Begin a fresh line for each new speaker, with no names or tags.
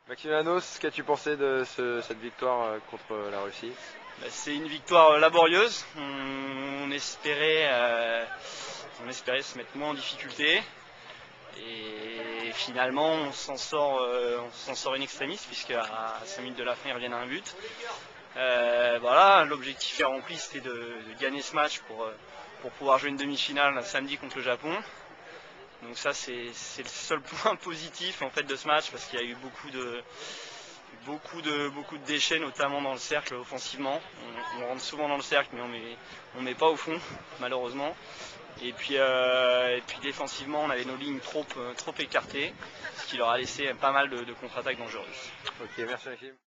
Maximianos, qu'as-tu pensé de cette victoire contre la Russie?
C'est une victoire laborieuse. On espérait se mettre moins en difficulté. Et finalement, on s'en sort in extremis, puisque à 5 minutes de la fin, ils reviennent à un but. Voilà, l'objectif est rempli, c'était de gagner ce match pour pouvoir jouer une demi-finale samedi contre le Japon. Donc ça, c'est le seul point positif en fait de ce match, parce qu'il y a eu beaucoup de déchets, notamment dans le cercle offensivement. On rentre souvent dans le cercle, mais on met pas au fond, malheureusement. Et puis défensivement, on avait nos lignes trop écartées, ce qui leur a laissé pas mal de contre-attaques dangereuses.
Ok, merci Maxime.